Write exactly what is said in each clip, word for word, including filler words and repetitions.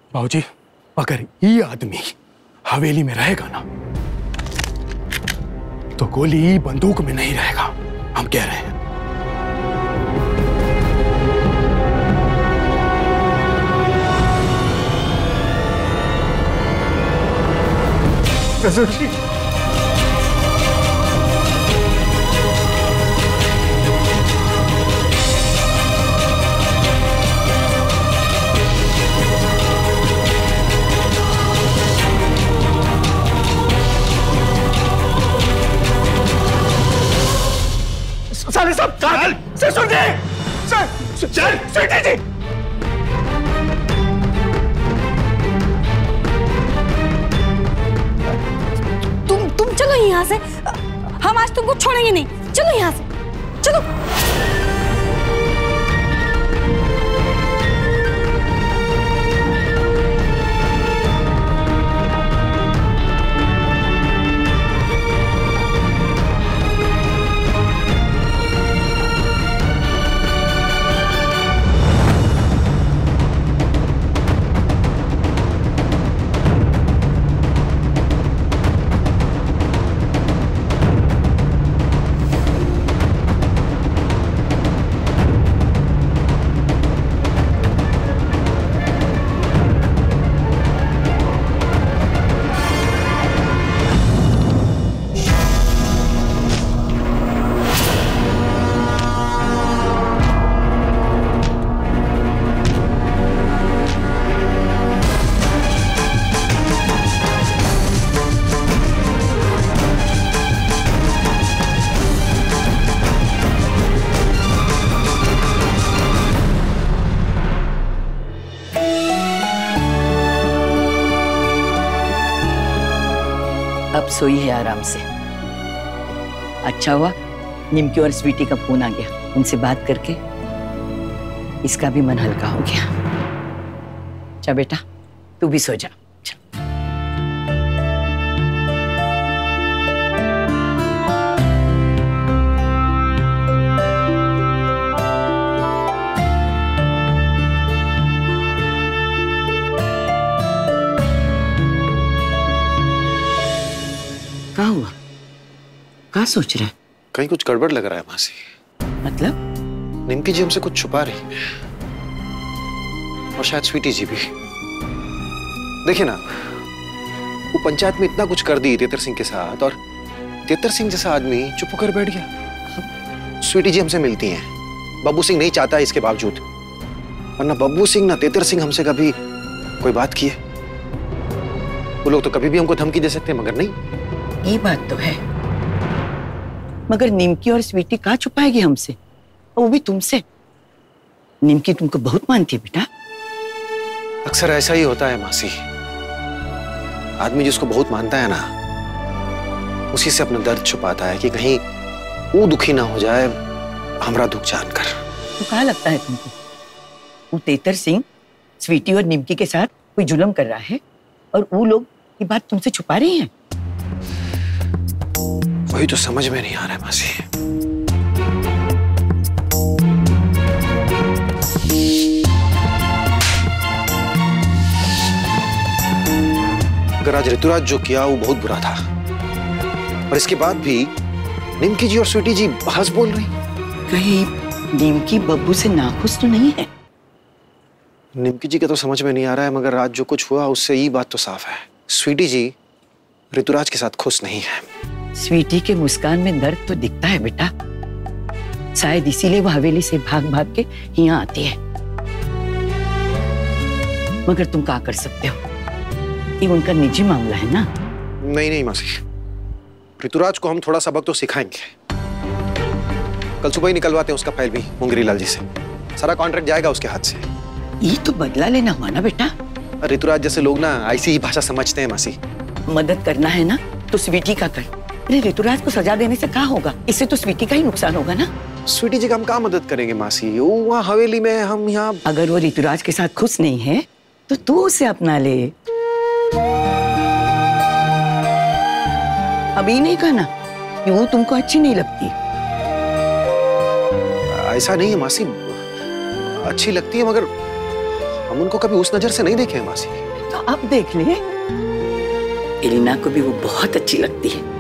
बाबूजी, अगर ये आदमी हवेली में रहेगा ना तो गोली बंदूक में नहीं रहेगा, हम कह रहे हैं। जी साले सब कागल से सुन दे। सर चल स्वीटी जी। तुम तुम चलो यहाँ से, हम आज तुमको छोड़ेंगे नहीं। चलो यहाँ से, चलो। अब सोई है आराम से। अच्छा हुआ निमकी और स्वीटी का फोन आ गया, उनसे बात करके इसका भी मन हल्का हो गया। अच्छा बेटा तू भी सो जा। क्या हुआ? क्या सोच रहा है? कहीं कुछ गड़बड़ लग रहा है मासी। मतलब? निमकी जी हमसे कुछ छुपा रही है, और शायद स्वीटी जी भी। देखिए ना, वो पंचायत में इतना कुछ कर दी तेतर सिंह के साथ, और तेतर सिंह जैसा आदमी चुप होकर बैठ गया। स्वीटी जी हमसे मिलती हैं, बब्बू सिंह नहीं चाहता इसके बावजूद, वरना बब्बू सिंह ना तेतर सिंह हमसे कभी कोई बात की है। वो लोग तो कभी भी हमको धमकी दे सकते हैं, मगर नहीं। ये बात तो है, मगर निमकी और स्वीटी कहाँ छुपाएगी हमसे, और वो भी तुमसे। निमकी तुमको बहुत मानती है बेटा। अक्सर ऐसा ही होता है मासी, आदमी जिसको बहुत मानता है ना, उसी से अपना दर्द छुपाता है कि कहीं वो दुखी ना हो जाए हमारा दुख जानकर। तो क्या लगता है तुमको, वो तेतर सिंह स्वीटी और निमकी के साथ कोई जुल्म कर रहा है और वो लोग ये बात तुमसे छुपा रही हैं? वही तो समझ में नहीं आ रहा है मासी। अगर आज ऋतुराज जो किया वो बहुत बुरा था, और इसके बाद भी निमकी जी और स्वीटी जी बहस बोल रही। कहीं निमकी बब्बू से नाखुश तो नहीं है? निमकी जी का तो समझ में नहीं आ रहा है, मगर आज जो कुछ हुआ उससे ये बात तो साफ है, स्वीटी जी ऋतुराज के साथ खुश नहीं है। स्वीटी के मुस्कान में दर्द तो दिखता है बेटा, शायद इसीलिए वो हवेली से भाग भाग के यहाँ आती है। मगर तुम क्या कर सकते हो, ये उनका निजी मामला है ना। नहीं नहीं मासी, ऋतुराज को हम थोड़ा सबक तो सिखाएंगे। कल सुबह ही निकलवाते हैं उसका फाइल भी मुंगरी लाल जी से, सारा कॉन्ट्रैक्ट जाएगा उसके हाथ से। ये तो बदला लेना हुआ ना बेटा। ऋतुराज जैसे लोग ना ऐसी ही भाषा समझते हैं मासी। मदद करना है ना तो स्वीटी का कर। अरे ऋतुराज को सजा देने से क्या होगा, इससे तो स्वीटी का ही नुकसान होगा ना। स्वीटी जी का हम क्या मदद करेंगे मासी, वो वहाँ हवेली में, हम यहाँ। अगर वो ऋतुराज के साथ खुश नहीं है तो तू उसे अपना ले। अभी नहीं कहना कि वो तुमको अच्छी नहीं लगती। ऐसा नहीं है मासी, अच्छी लगती है, मगर हम उनको कभी उस नजर से नहीं देखे हैं मासी। तो अब देख ले, एलिना को भी वो बहुत अच्छी लगती है।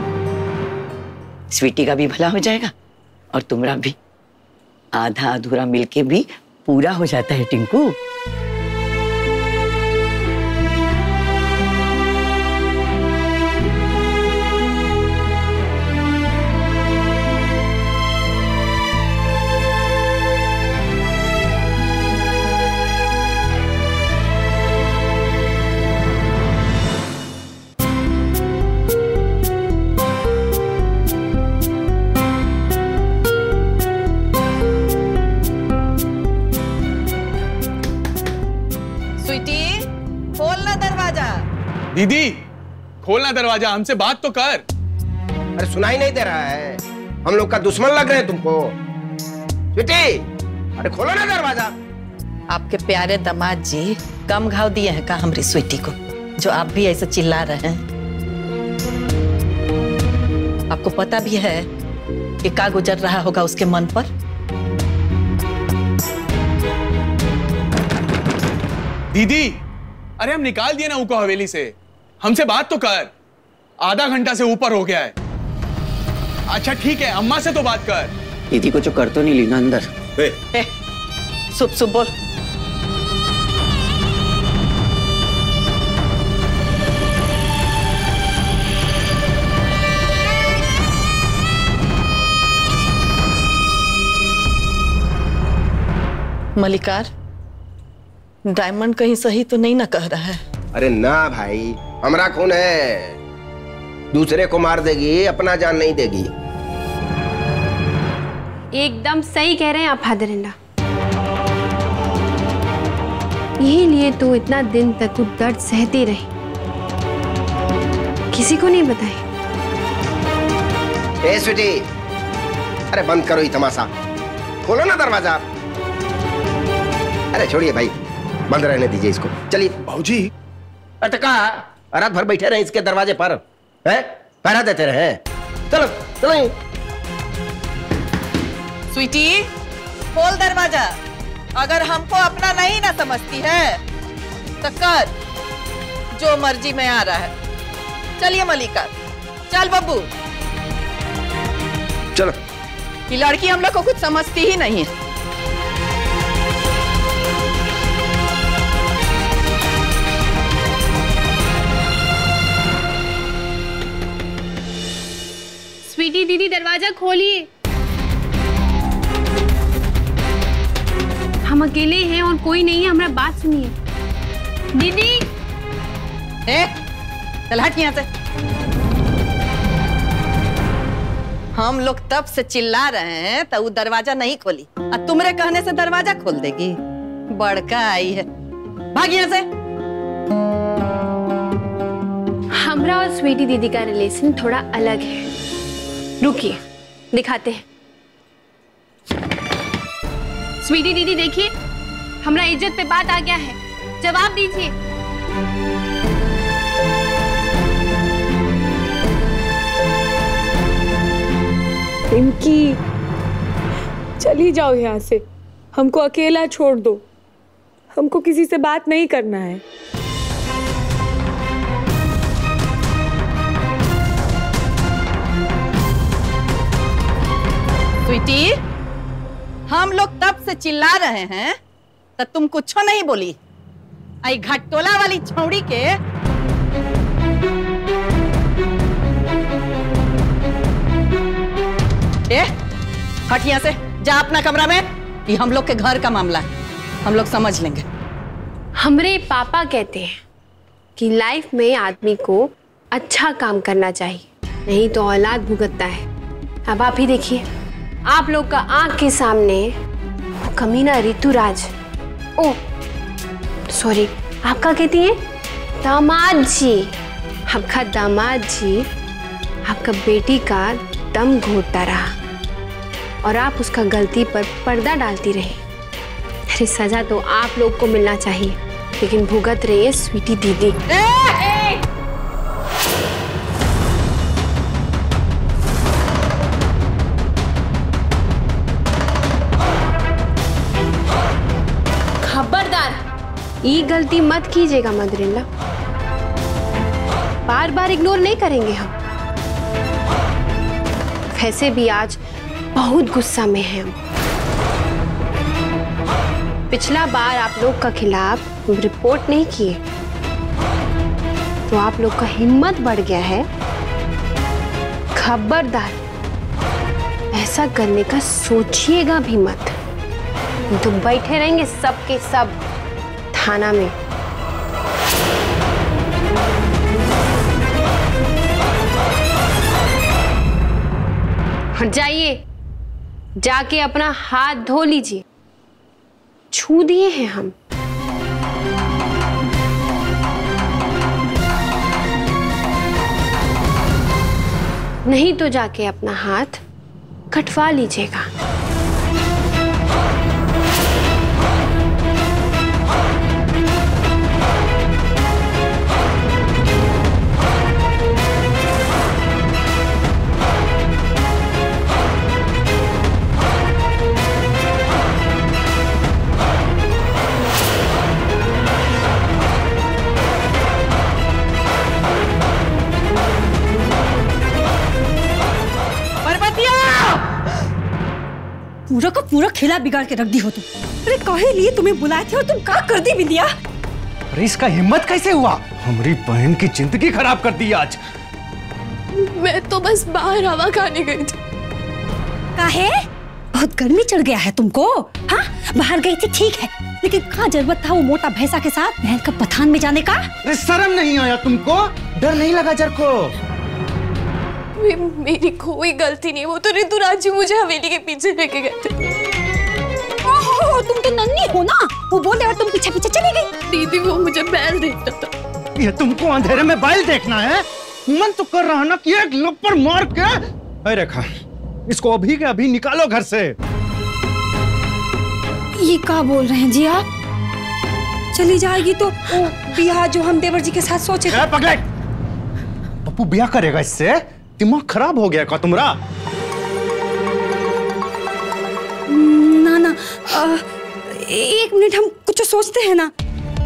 स्वीटी का भी भला हो जाएगा और तुम्हारा भी। आधा अधूरा मिलके भी पूरा हो जाता है टिंकू। दीदी खोलना दरवाजा, हमसे बात तो कर। अरे सुनाई नहीं दे रहा है? हम लोग का दुश्मन लग रहे हैं तुमको। स्वीटी, अरे खोलो ना दरवाजा। आपके प्यारे दामाद जी कम घाव दिए हैं का हमारी स्वीटी को, जो आप भी ऐसे चिल्ला रहे हैं? आपको पता भी है कि क्या गुजर रहा होगा उसके मन पर? दीदी अरे हम निकाल दिए ना उनको हवेली से, हमसे बात तो कर। आधा घंटा से ऊपर हो गया है। अच्छा ठीक है, अम्मा से तो बात कर। दीदी को जो कर तो नहीं लीना अंदर। ए, सुप सुप बोल। मलिकार, डायमंड कहीं सही तो नहीं ना कह रहा है? अरे ना भाई, हमरा कौन है? दूसरे को मार देगी, अपना जान नहीं देगी। एकदम सही कह रहे हैं आप फादर-इन-लॉ। यही लिए तो इतना दिन तक तू दर्द सहती रही, किसी को नहीं बताई। ए स्वीटी, अरे बंद करो ये तमाशा, खोलो ना दरवाजा। अरे छोड़िए भाई, बंद रहने दीजिए इसको। चलिए बाबूजी। अरे कहा रात भर बैठे रहे इसके दरवाजे पर, हैं? पहरा देते रहे। चलो चलो। स्वीटी, खोल दरवाजा। अगर हमको अपना नहीं ना समझती है तो कर, जो मर्जी में आ रहा है। चलिए मलिका, चल बब्बू। चलो। ये लड़की हम लोग को कुछ समझती ही नहीं है। स्वीटी दीदी दरवाजा खोलिए, हम अकेले हैं और कोई नहीं है, हमारा बात सुनिए। दीदी ए, चल हट यहाँ से। हम लोग तब से चिल्ला रहे हैं तो वो दरवाजा नहीं खोली, और तुम्हारे कहने से दरवाजा खोल देगी? बड़का आई है, भाग यहाँ से। हमरा और स्वीटी दीदी का रिलेशन थोड़ा अलग है, रुकिए दिखाते हैं। स्वीटी दीदी देखिए, हमरा इज्जत पे बात आ गया है, जवाब दीजिए। पिंकी, चली जाओ यहाँ से, हमको अकेला छोड़ दो, हमको किसी से बात नहीं करना है। स्वीटी, हम लोग तब से चिल्ला रहे हैं तो तुम कुछ नहीं बोली। आई घटोला वाली छौड़ी के ए, हट यहाँ से, जा अपना कमरा में। ये हम लोग के घर का मामला है, हम लोग समझ लेंगे। हमरे पापा कहते हैं कि लाइफ में आदमी को अच्छा काम करना चाहिए, नहीं तो औलाद भुगतता है। अब आप ही देखिए, आप लोग का आंख के सामने वो कमीना ऋतुराज, ओ सॉरी आपका कहती है दामाद जी, आपका दामाद जी आपका बेटी का दम घोटता रहा और आप उसका गलती पर पर्दा डालती रही। अरे सजा तो आप लोग को मिलना चाहिए, लेकिन भुगत रही है स्वीटी दीदी। ए, ए! खबरदार, ये गलती मत कीजिएगा मदर इन लॉ, बार बार इग्नोर नहीं करेंगे हम। वैसे भी आज बहुत गुस्सा में हैं हम। पिछला बार आप लोग का खिलाफ रिपोर्ट नहीं किए तो आप लोग का हिम्मत बढ़ गया है। खबरदार ऐसा करने का सोचिएगा भी मत, तो बैठे रहेंगे सब के सब थाना में। जाइए, जाके अपना हाथ धो लीजिए, छू दिए हैं हम। नहीं तो जाके अपना हाथ कटवा लीजिएगा। पूरा का पूरा खेला बिगाड़ के रख दी हो तुम। अरे काहे लिए तुम्हें बुलाए थे और तुम क्या कर दी बिंदिया? अरे इसका हिम्मत कैसे हुआ? हमारी बहन की जिंदगी खराब कर दी आज। मैं तो बस बाहर हवा खाने गई थी। काहे? बहुत गर्मी चढ़ गया है तुमको? हाँ, बाहर गई थी ठीक है, लेकिन कहाँ जरूरत था वो मोटा भैंसा के साथ महल का पठान में जाने का? अरे शर्म नहीं आया तुमको? डर नहीं लगा जर को? मेरी कोई गलती नहीं, वो तो ऋतुराज जी मुझे हवेली के पीछे लेके गए थे। ओहो, तुम तो नन्ही हो ना, वो बोले और तुम पीछे पीछे चली गई। दीदी वो मुझे बैल देखता था। ये तुमको अंधेरे में बैल देखना है? मन तो कर रहा ना कि एक लपड़ मार के। अरे रेखा, इसको अभी के अभी निकालो घर से। ये क्या बोल रहे हैं जी आप? चली जाएगी तो वो ब्याह जो हम देवर जी के साथ सोचे थे। पगले, पप्पू ब्याह करेगा इससे? दिमाग खराब हो गया का तुम्हारा? ना ना, आ, एक मिनट हम कुछ सोचते हैं ना।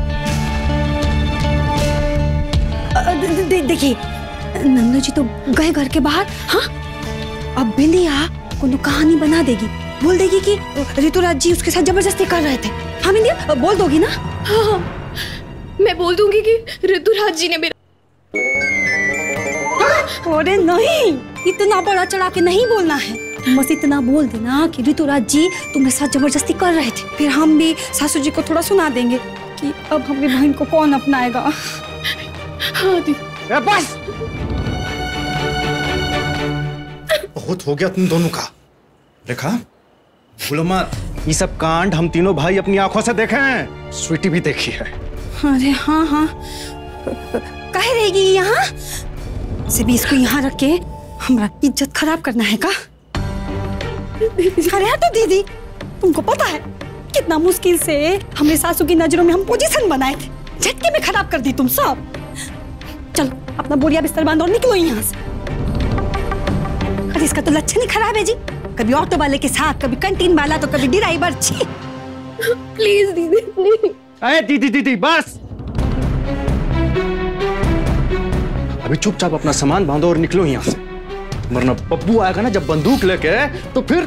दे, दे, देखिए नंदू जी तो गए घर के बाहर। हाँ, अब बिंदिया को कहानी बना देगी, बोल देगी कि ऋतुराज जी उसके साथ जबरदस्ती कर रहे थे। हाँ बिंदिया, बोल दोगी ना? हाँ, मैं बोल दूंगी कि ऋतुराज जी ने मेरा। अरे नहीं, इतना बड़ा चढ़ा के नहीं बोलना है, बस इतना बोल देना कि ऋतुराज जी तुम्हारे साथ जबरदस्ती कर रहे थे। फिर हम भी सासू जी को थोड़ा सुना देंगे कि अब हमारी बहन को कौन अपनाएगा। हाँ दीदी। बस बहुत हो गया तुम दोनों का। रेखा, बोलो मत, ये सब कांड हम तीनों भाई अपनी आंखों से देखे हैं, स्वीटी भी देखी है। अरे हाँ हाँ, कहे रहेगी यहाँ से भी इसको यहाँ रख के हमारा इज्जत खराब करना है का? अरे हाँ तो दीदी, तुमको पता है कितना मुश्किल से हमारे सासू की नजरों में हम पोजीशन बनाए थे, झटके में खराब कर दी तुम सब। चलो अपना बोरिया बिस्तर बांधो और निकलो यहाँ से। अरे इसका तो लक्षण ही खराब है जी, कभी ऑटो वाले के साथ, कभी कैंटीन वाला, तो कभी ड्राइवर। छी, प्लीज दीदी प्लीज। अरे दीदी दीदी बस, अभी चुपचाप अपना सामान बांधो और निकलो यहाँ से, वरना पप्पू आएगा ना जब बंदूक लेके, तो फिर।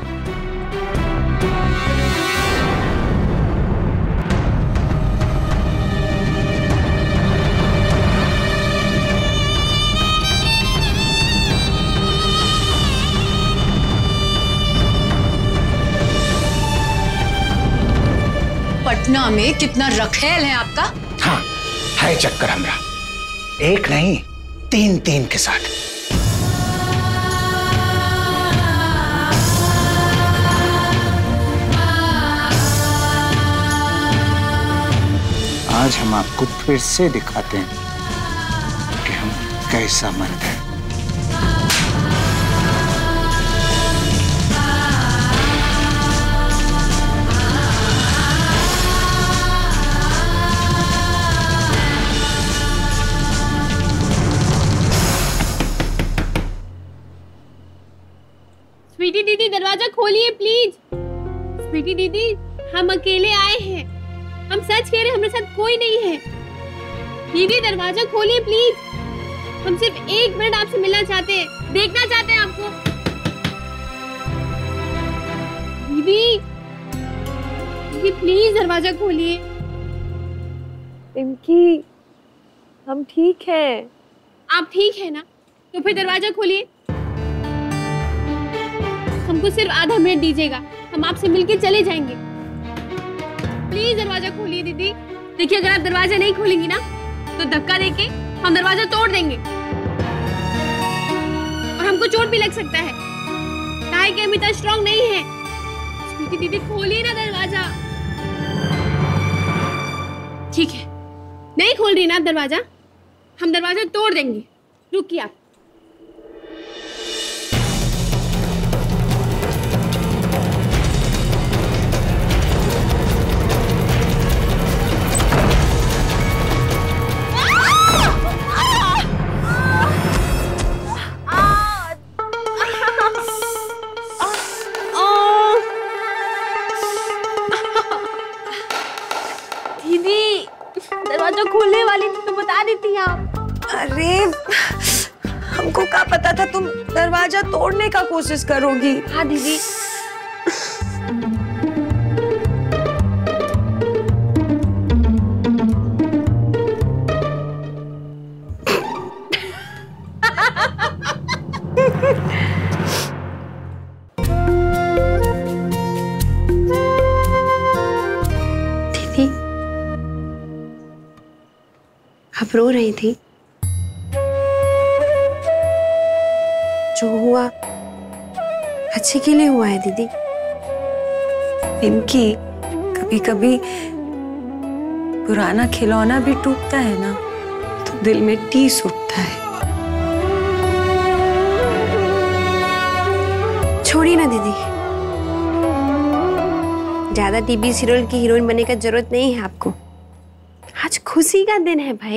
पटना में कितना रखेल है आपका? हाँ, है चक्कर हमरा, एक नहीं तीन तीन के साथ। आज हम आपको फिर से दिखाते हैं कि हम कैसा मर्द हैं। स्वीटी दीदी दरवाजा खोलिए प्लीज। स्वीटी दीदी, हम अकेले आए हैं, हम सच कह रहे हैं, हमारे साथ कोई नहीं है। दीदी दरवाजा खोलिए प्लीज, हम सिर्फ एक मिनट आपसे मिलना चाहते हैं, देखना चाहते हैं आपको। दीदी दीदी प्लीज दरवाजा खोलिए। पिंकी, हम ठीक हैं। आप ठीक है ना? तो फिर दरवाजा खोलिए। हमको सिर्फ आधा मिनट दीजिएगा, हम आपसे मिलके चले जाएंगे। प्लीज दरवाजा खोलिए दीदी। देखिए अगर आप दरवाजा नहीं खोलेंगी ना तो धक्का देके हम दरवाजा तोड़ देंगे और हमको चोट भी लग सकता है। काहे कि हम इतना स्ट्रांग नहीं है। स्वीटी दीदी खोलिए ना दरवाजा। ठीक है, नहीं खोल रही ना आप दरवाजा, हम दरवाजा तोड़ देंगे। रुकिए आप। दीदी दरवाजा खोलने वाली थी तो बता देती आप। अरे हमको क्या पता था तुम दरवाजा तोड़ने का कोशिश करोगी। हाँ दीदी। दीदी आप रो रही थी। जो हुआ अच्छे के लिए हुआ है दीदी। पिंकी, कभी कभी पुराना खिलौना भी टूटता है ना तो दिल में टीस उठता है। छोड़िए ना दीदी, ज्यादा टीवी सीरियल की हीरोइन बनने का जरूरत नहीं है आपको। आज खुशी का दिन है भाई।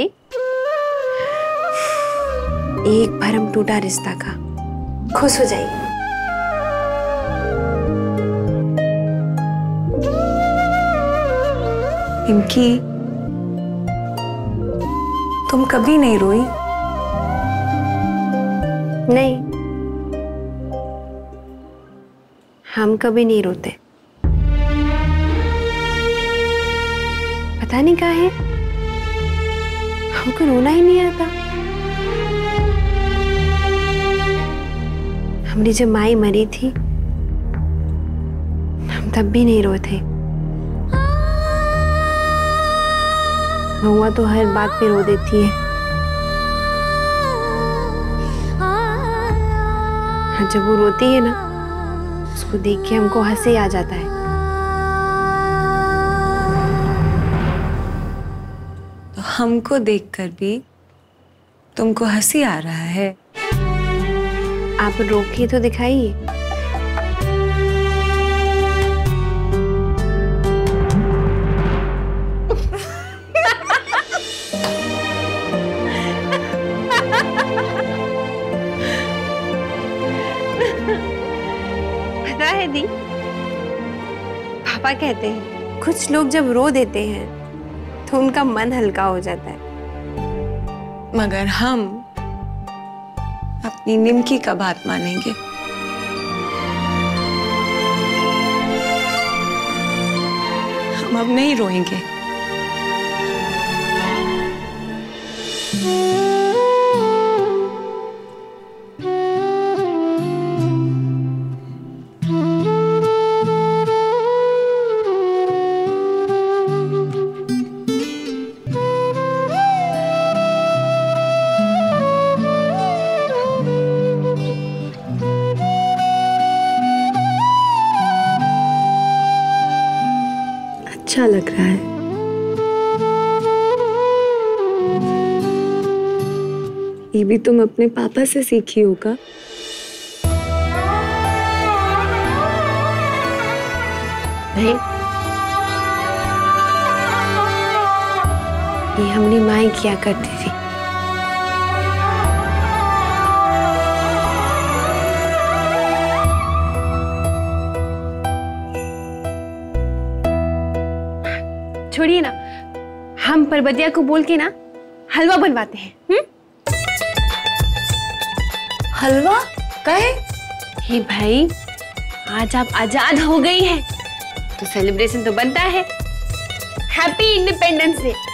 एक भरम टूटा रिश्ता का, खुश हो जाइए। पिंकी, तुम कभी नहीं रोई? नहीं, हम कभी नहीं रोते। पता नहीं क्या है, हमको रोना ही नहीं आता। हमारी जब माई मरी थी हम तब भी नहीं रोए थे। महुआ तो हर बात पे रो देती है। हाँ, जब वो रोती है ना उसको देख के हमको हंसी आ जाता है। तो हमको देखकर भी तुमको हंसी आ रहा है? आप रोकिए तो दिखाइए। पता है दी, पापा कहते हैं कुछ लोग जब रो देते हैं तो उनका मन हल्का हो जाता है। मगर हम अपनी निमकी का बात मानेंगे। हम अब नहीं रोएंगे। अच्छा लग रहा है। ये भी तुम अपने पापा से सीखी होगा। नहीं, ये हमारी माँ किया करती थी। छोड़िए ना, हम परबदिया को बोल के ना हलवा बनवाते हैं। हम्म? हलवा कहे? हे भाई, आज आप आजाद हो गई हैं, तो सेलिब्रेशन तो बनता है। Happy independence day.